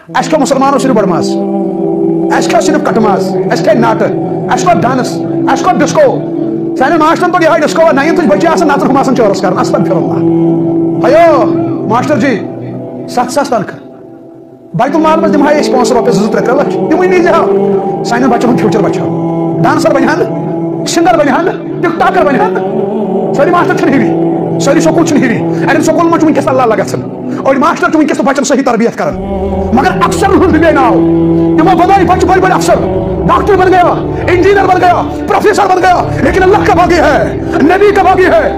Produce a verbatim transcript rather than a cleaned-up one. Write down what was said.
अस खो मुसलमानों सिर्फ बड़ माज, अस खो सिर्फ कट माज, अस खे नाट, अस खो डांस, अस खो डिस्को। सारे मास्टर तो यह डिस्को नाइन्थ बच्चे नच हम चोरस कर अयो मास्टर जी सत सास तनखा बैतुल माल में दिमा पांच रुपये जो त्रे त्रे लक्ष तम नी सान बच्चों फ्यूचर बचो डांसर बन सिंगर बन टिकटॉकर बन सारी मास्टर हिवी सारी स्कूल हिवी अड़ स्कूल में वनस अल्लाह गन और मास्टर वनस बच्चन सही तरबियत कर मगर अफसर हमें नाव तमो बनाई बच्चे बड़े बड़े अफसर डॉक्टर बन गया, इंजीनियर बन गया, प्रोफेसर बन गया, लेकिन अल्लाह का बागी है, नबी का बागी है।